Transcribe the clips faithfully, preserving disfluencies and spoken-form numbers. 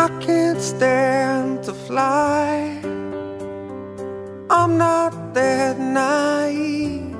I can't stand to fly. I'm not that naive.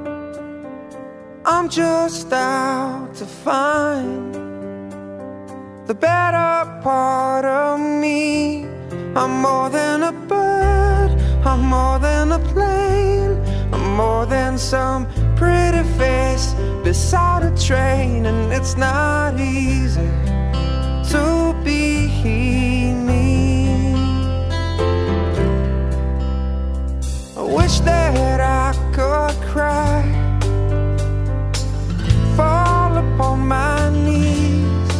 I'm just out to find the better part of me. I'm more than a bird, I'm more than a plane, I'm more than some pretty face beside a train. And it's not easy to be me. I wish that I could cry, fall upon my knees,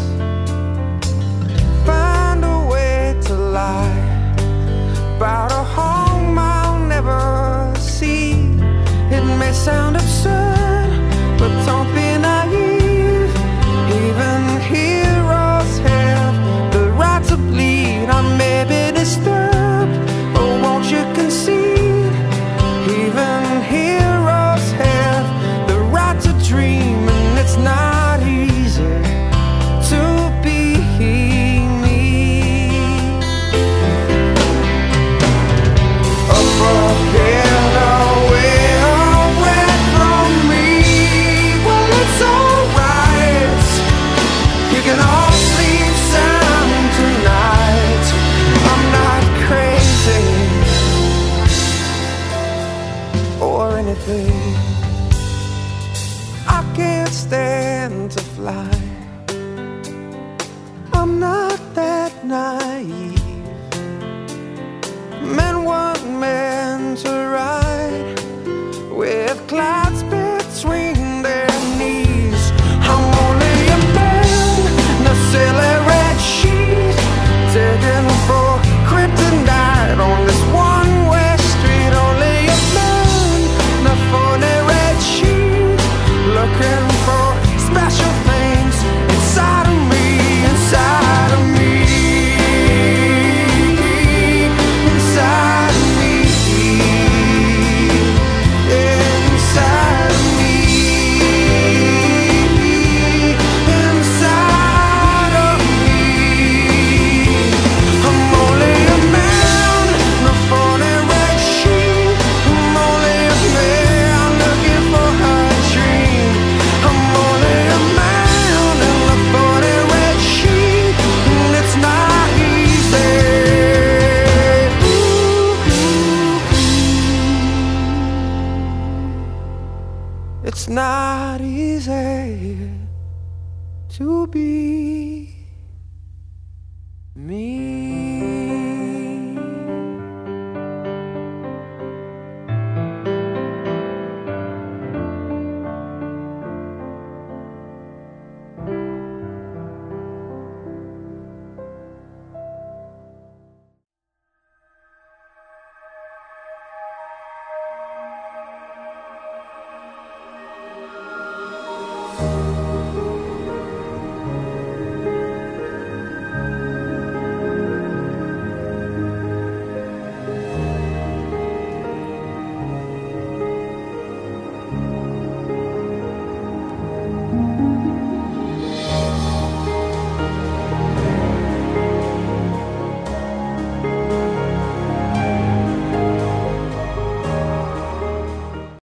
find a way to lie about a home I'll never see. It may sound absurd, but don't be naive. Even heroes have the right to bleed. I may be disturbed, but won't you concede? Even heroes have the right to dream. And it's not easy to be me. Up ahead, away, away from me. Well, it's alright, you can all sleep sound tonight. I'm not crazy or anything. I can't stand to fly. I'm not that naive. Men weren't meant to ride with clouds between their knees. I'm only a man in a silly red sheet, digging for kryptonite on this one-way street. Only a man in a funny red sheet, looking for special things inside of me, inside of me, inside of me, inside of me, inside of me. I'm only a man in a funny red sheet. I'm only a man looking for a dream. I'm only a man in a funny red sheet, and it's not easy. It's not easy to be me.